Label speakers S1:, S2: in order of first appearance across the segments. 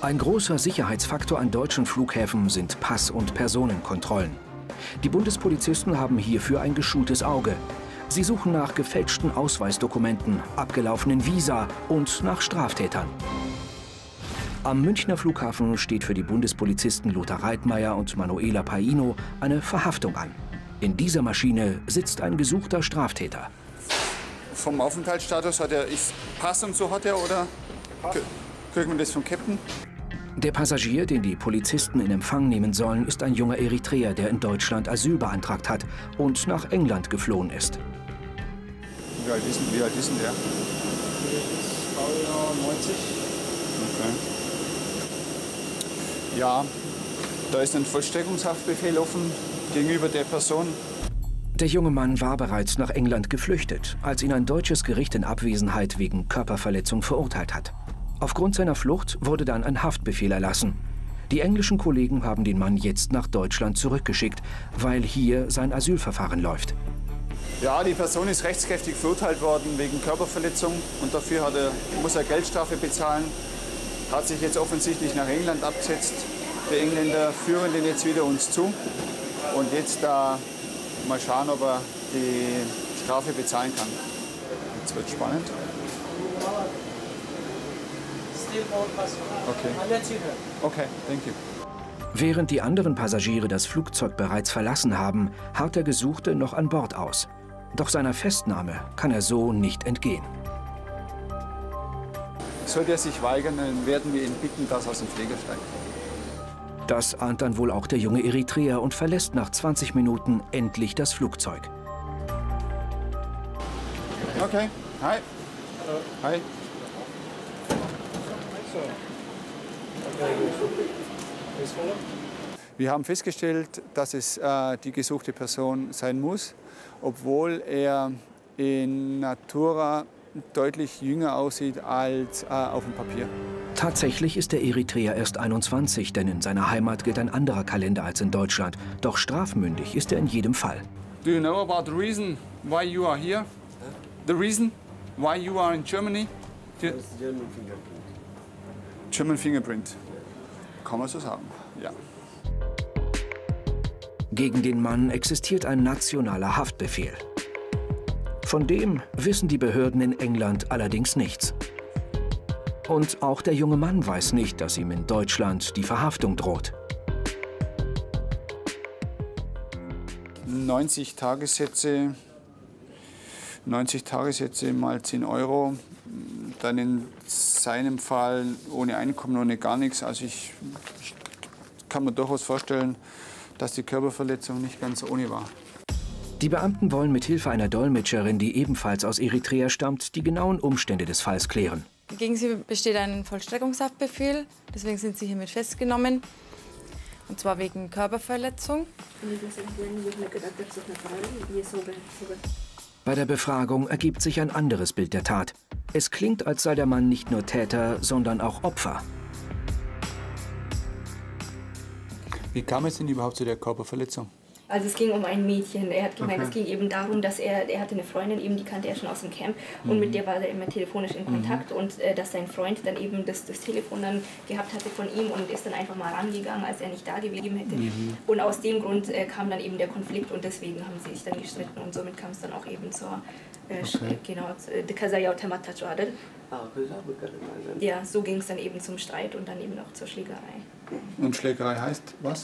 S1: Ein großer Sicherheitsfaktor an deutschen Flughäfen sind Pass- und Personenkontrollen. Die Bundespolizisten haben hierfür ein geschultes Auge. Sie suchen nach gefälschten Ausweisdokumenten, abgelaufenen Visa und nach Straftätern. Am Münchner Flughafen steht für die Bundespolizisten Lothar Reitmeier und Manuela Paino eine Verhaftung an. In dieser Maschine sitzt ein gesuchter Straftäter.
S2: Vom Aufenthaltsstatus hat er Pass und so hat er, oder kriegt man das vom Captain?
S1: Der Passagier, den die Polizisten in Empfang nehmen sollen, ist ein junger Eritreer, der in Deutschland Asyl beantragt hat und nach England geflohen ist.
S2: Wie alt ist denn der? Der ist
S3: 90.
S2: Okay. Ja, da ist ein Vollstreckungshaftbefehl offen gegenüber der Person.
S1: Der junge Mann war bereits nach England geflüchtet, als ihn ein deutsches Gericht in Abwesenheit wegen Körperverletzung verurteilt hat. Aufgrund seiner Flucht wurde dann ein Haftbefehl erlassen. Die englischen Kollegen haben den Mann jetzt nach Deutschland zurückgeschickt, weil hier sein Asylverfahren läuft.
S2: Ja, die Person ist rechtskräftig verurteilt worden wegen Körperverletzung und dafür muss er Geldstrafe bezahlen. Hat sich jetzt offensichtlich nach England abgesetzt. Die Engländer führen den jetzt wieder uns zu und jetzt mal schauen, ob er die Strafe bezahlen kann. Jetzt wird spannend. Okay. Okay, thank you.
S1: Während die anderen Passagiere das Flugzeug bereits verlassen haben, harrt der Gesuchte noch an Bord aus. Doch seiner Festnahme kann er so nicht entgehen.
S2: Sollte er sich weigern, dann werden wir ihn bitten, dass er aus dem Flieger steigt.
S1: Das ahnt dann wohl auch der junge Eritreer und verlässt nach 20 Minuten endlich das Flugzeug.
S2: Okay, hi. Hi. Wir haben festgestellt, dass es die gesuchte Person sein muss, obwohl er in Natura deutlich jünger aussieht als auf dem Papier.
S1: Tatsächlich ist der Eritreer erst 21, denn in seiner Heimat gilt ein anderer Kalender als in Deutschland. Doch strafmündig ist er in jedem Fall.
S2: Do you know about the reason why you are here? The reason why you are in Germany?
S3: German fingerprint.
S2: German Fingerprint. Kann man so sagen, ja.
S1: Gegen den Mann existiert ein nationaler Haftbefehl. Von dem wissen die Behörden in England allerdings nichts. Und auch der junge Mann weiß nicht, dass ihm in Deutschland die Verhaftung droht.
S2: 90 Tagessätze mal 10 Euro. Dann in seinem Fall ohne Einkommen, ohne gar nichts. Also ich kann mir durchaus vorstellen, dass die Körperverletzung nicht ganz ohne war.
S1: Die Beamten wollen mit Hilfe einer Dolmetscherin, die ebenfalls aus Eritrea stammt, die genauen Umstände des Falls klären.
S4: Gegen sie besteht ein Vollstreckungshaftbefehl, deswegen sind sie hiermit festgenommen. Und zwar wegen Körperverletzung.
S1: Bei der Befragung ergibt sich ein anderes Bild der Tat. Es klingt, als sei der Mann nicht nur Täter, sondern auch Opfer.
S2: Wie kam es denn überhaupt zu der Körperverletzung?
S5: Also es ging um ein Mädchen. Er hat gemeint,
S2: Okay.
S5: Es ging eben darum, dass er hatte eine Freundin, eben die kannte er schon aus dem Camp und mit der war er immer telefonisch in Kontakt und dass sein Freund dann eben das Telefon dann gehabt hatte von ihm und ist dann einfach mal rangegangen, als er nicht da gewesen hätte. Und aus dem Grund kam dann eben der Konflikt und deswegen haben sie sich dann gestritten und somit kam es dann auch eben zur ja, so ging es dann eben zum Streit und dann eben auch zur Schlägerei.
S2: Und Schlägerei heißt was?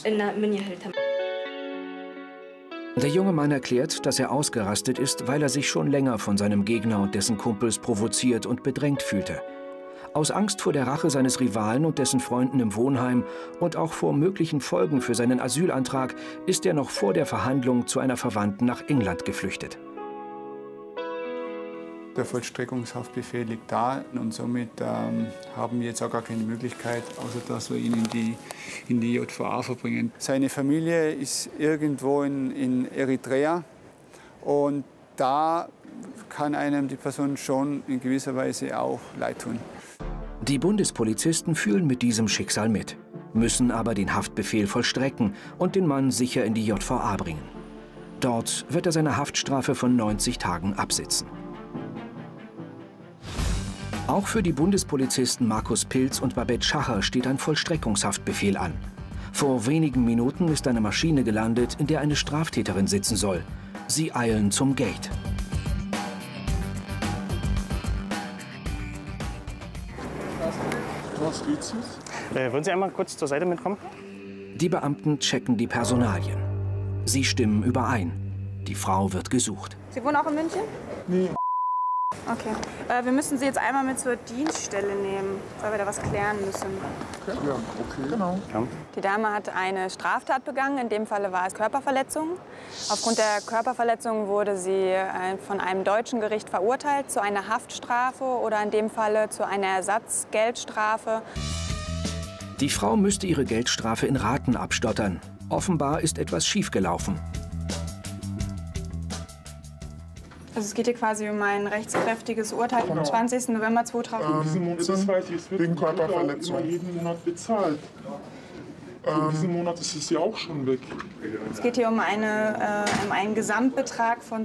S1: Der junge Mann erklärt, dass er ausgerastet ist, weil er sich schon länger von seinem Gegner und dessen Kumpels provoziert und bedrängt fühlte. Aus Angst vor der Rache seines Rivalen und dessen Freunden im Wohnheim und auch vor möglichen Folgen für seinen Asylantrag ist er noch vor der Verhandlung zu einer Verwandten nach England geflüchtet.
S2: Der Vollstreckungshaftbefehl liegt da und somit haben wir jetzt auch gar keine Möglichkeit, außer dass wir ihn in die JVA verbringen. Seine Familie ist irgendwo in Eritrea und da kann einem die Person schon in gewisser Weise auch leid tun.
S1: Die Bundespolizisten fühlen mit diesem Schicksal mit, müssen aber den Haftbefehl vollstrecken und den Mann sicher in die JVA bringen. Dort wird er seine Haftstrafe von 90 Tagen absitzen. Auch für die Bundespolizisten Markus Pilz und Babette Schacher steht ein Vollstreckungshaftbefehl an. Vor wenigen Minuten ist eine Maschine gelandet, in der eine Straftäterin sitzen soll. Sie eilen zum Gate.
S6: Was geht's jetzt?
S7: Würden Sie einmal kurz zur Seite mitkommen?
S1: Die Beamten checken die Personalien. Sie stimmen überein. Die Frau wird gesucht.
S8: Sie wohnen auch in München?
S6: Nee.
S8: Okay. Wir müssen Sie jetzt einmal mit zur Dienststelle nehmen, weil wir da was klären müssen.
S6: Ja, okay. Genau.
S8: Die Dame hat eine Straftat begangen. In dem Falle war es Körperverletzung. Aufgrund der Körperverletzung wurde sie von einem deutschen Gericht verurteilt zu einer Haftstrafe oder in dem Falle zu einer Ersatzgeldstrafe.
S1: Die Frau müsste ihre Geldstrafe in Raten abstottern. Offenbar ist etwas schiefgelaufen.
S8: Also es geht hier quasi um ein rechtskräftiges Urteil vom 20. November 2015.
S6: Wegen Körperverletzung. Jeden Monat bezahlt. Diesen Monat ist es ja auch schon weg.
S8: Es geht hier um einen Gesamtbetrag von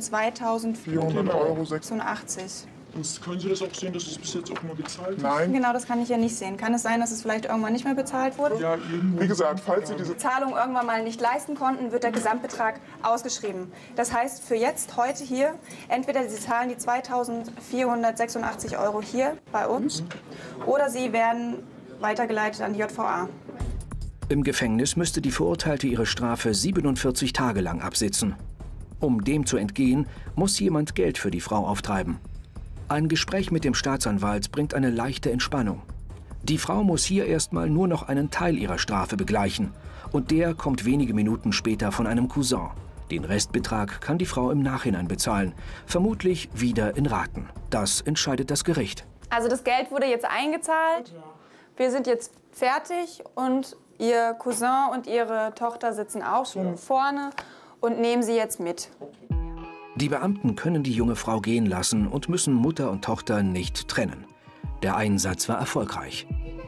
S8: 2.400,86 €.
S6: Und können Sie das auch sehen, dass es bis jetzt auch mal gezahlt ist? Nein.
S8: Genau, das kann ich ja nicht sehen. Kann es sein, dass es vielleicht irgendwann nicht mehr bezahlt wurde?
S6: Ja, wie gesagt, falls Sie diese
S8: Zahlung irgendwann mal nicht leisten konnten, wird der Gesamtbetrag ausgeschrieben. Das heißt, für jetzt, heute hier, entweder Sie zahlen die 2.486 € hier bei uns oder Sie werden weitergeleitet an die JVA.
S1: Im Gefängnis müsste die Verurteilte ihre Strafe 47 Tage lang absitzen. Um dem zu entgehen, muss jemand Geld für die Frau auftreiben. Ein Gespräch mit dem Staatsanwalt bringt eine leichte Entspannung. Die Frau muss hier erstmal nur noch einen Teil ihrer Strafe begleichen. Und der kommt wenige Minuten später von einem Cousin. Den Restbetrag kann die Frau im Nachhinein bezahlen. Vermutlich wieder in Raten. Das entscheidet das Gericht.
S8: Also das Geld wurde jetzt eingezahlt. Wir sind jetzt fertig und Ihr Cousin und Ihre Tochter sitzen auch schon vorne und nehmen Sie jetzt mit.
S1: Die Beamten können die junge Frau gehen lassen und müssen Mutter und Tochter nicht trennen. Der Einsatz war erfolgreich.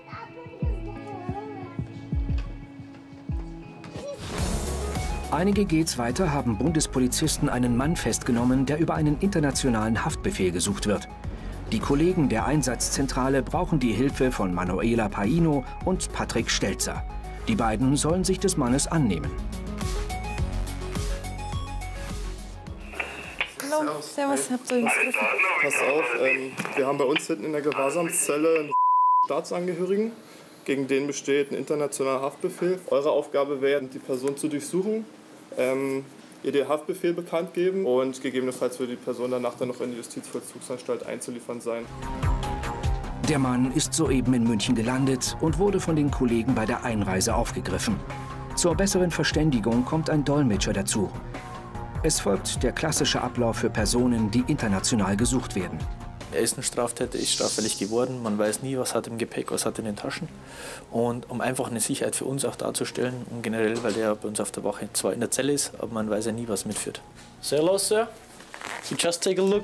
S1: Einige geht's weiter haben Bundespolizisten einen Mann festgenommen, der über einen internationalen Haftbefehl gesucht wird. Die Kollegen der Einsatzzentrale brauchen die Hilfe von Manuela Paino und Patrick Stelzer. Die beiden sollen sich des Mannes annehmen.
S4: Hallo, servus, habt ihr uns gerufen?
S9: Pass auf, wir haben bei uns hinten in der Gewahrsamszelle einen Staatsangehörigen. Gegen den besteht ein internationaler Haftbefehl. Eure Aufgabe wäre, die Person zu durchsuchen, ihr den Haftbefehl bekannt geben und gegebenenfalls würde die Person danach dann noch in die Justizvollzugsanstalt einzuliefern sein.
S1: Der Mann ist soeben in München gelandet und wurde von den Kollegen bei der Einreise aufgegriffen. Zur besseren Verständigung kommt ein Dolmetscher dazu. Es folgt der klassische Ablauf für Personen, die international gesucht werden.
S10: Er ist ein Straftäter, ist straffällig geworden. Man weiß nie, was hat er im Gepäck, was hat er in den Taschen. Und um einfach eine Sicherheit für uns auch darzustellen und generell, weil der bei uns auf der Wache zwar in der Zelle ist, aber man weiß ja nie, was mitführt. Say hello, sir. So just take a look.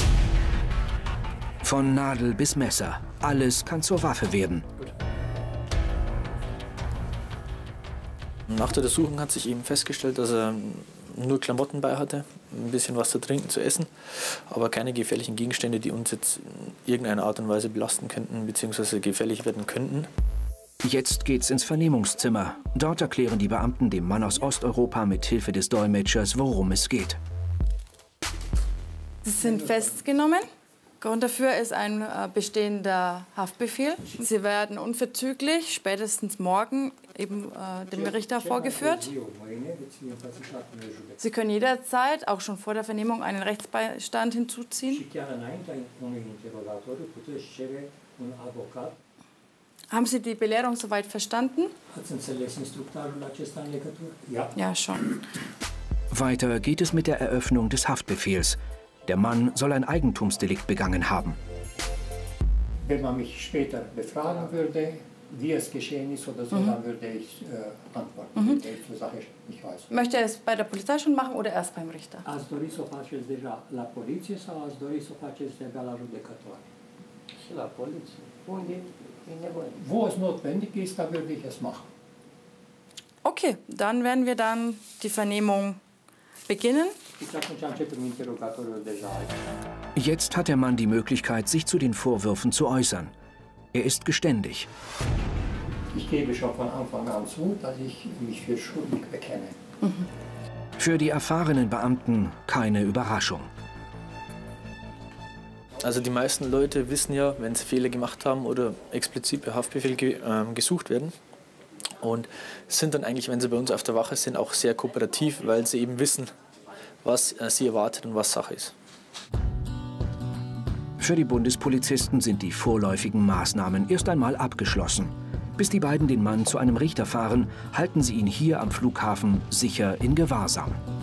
S1: Von Nadel bis Messer. Alles kann zur Waffe werden.
S10: Nach der Durchsuchung hat sich eben festgestellt, dass er nur Klamotten bei hatte, ein bisschen was zu trinken, zu essen, aber keine gefährlichen Gegenstände, die uns jetzt in irgendeiner Art und Weise belasten könnten bzw. gefährlich werden könnten.
S1: Jetzt geht's ins Vernehmungszimmer. Dort erklären die Beamten dem Mann aus Osteuropa mit Hilfe des Dolmetschers, worum es geht.
S4: Sie sind festgenommen. Grund dafür ist ein bestehender Haftbefehl. Sie werden unverzüglich, spätestens morgen, eben dem Richter vorgeführt. Sie können jederzeit, auch schon vor der Vernehmung, einen Rechtsbeistand hinzuziehen. Haben Sie die Belehrung soweit verstanden? Ja, schon.
S1: Weiter geht es mit der Eröffnung des Haftbefehls. Der Mann soll ein Eigentumsdelikt begangen haben.
S11: Wenn man mich später befragen würde, wie es geschehen ist oder so, dann würde ich antworten, wenn ich die Sache nicht weiß.
S4: Möchte er es bei der Polizei schon machen oder erst beim Richter?
S11: Ați dori să o faceți deja la poliție sau ați dori să o faceți deja la judecătoare? Și la poliție. Unde e nevoie. Wo es notwendig ist, da würde ich es machen.
S4: Okay, dann werden wir dann die Vernehmung beginnen.
S11: Și atunci începem interrogatoriul deja aici.
S1: Jetzt hat der Mann die Möglichkeit, sich zu den Vorwürfen zu äußern. Er ist geständig.
S11: Ich gebe schon von Anfang an zu, dass ich mich für schuldig bekenne.
S1: Für die erfahrenen Beamten keine Überraschung.
S10: Also die meisten Leute wissen ja, wenn sie Fehler gemacht haben oder explizit per Haftbefehl gesucht werden. Und sind dann eigentlich, wenn sie bei uns auf der Wache sind, auch sehr kooperativ, weil sie eben wissen, was sie erwartet und was Sache ist.
S1: Für die Bundespolizisten sind die vorläufigen Maßnahmen erst einmal abgeschlossen. Bis die beiden den Mann zu einem Richter fahren, halten sie ihn hier am Flughafen sicher in Gewahrsam.